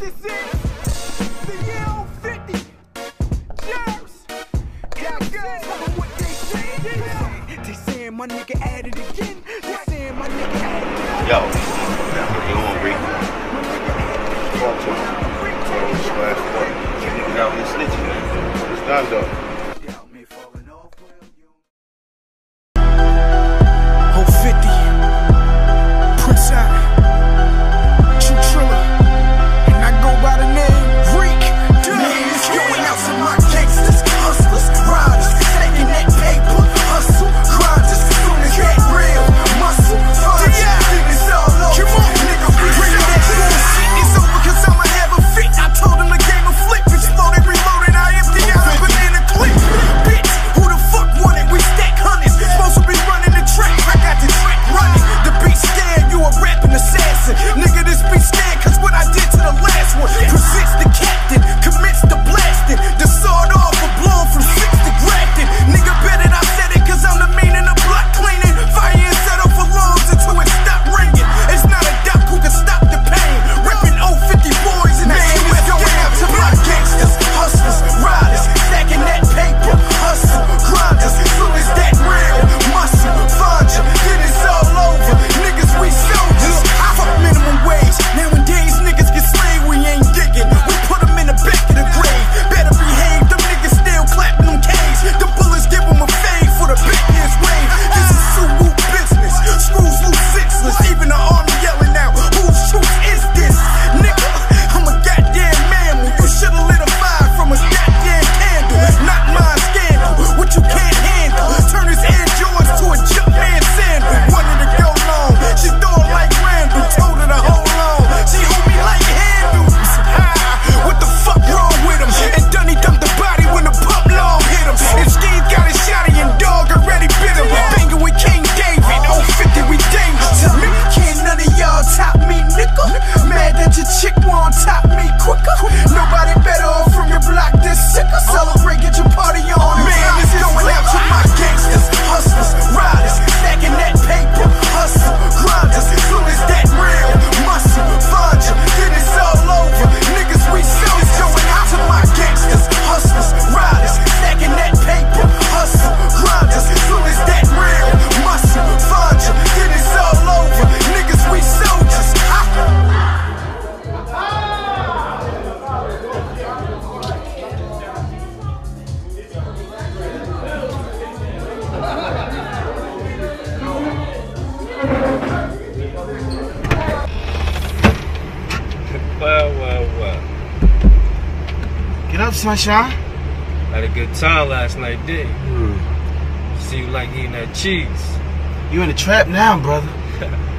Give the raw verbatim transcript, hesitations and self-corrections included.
this is the year fifty. Years. Yeah, girl. Tell them what they say. Yeah. They saying my nigga at it again. They saying my nigga at it again. Yo, what you on, Rick? Talk to him. Niggas out here snitching, man. It's done, though. Well, well, well. Get up, sunshine. Had a good time last night, did you? Mm. See you like eating that cheese. You in the trap now, brother.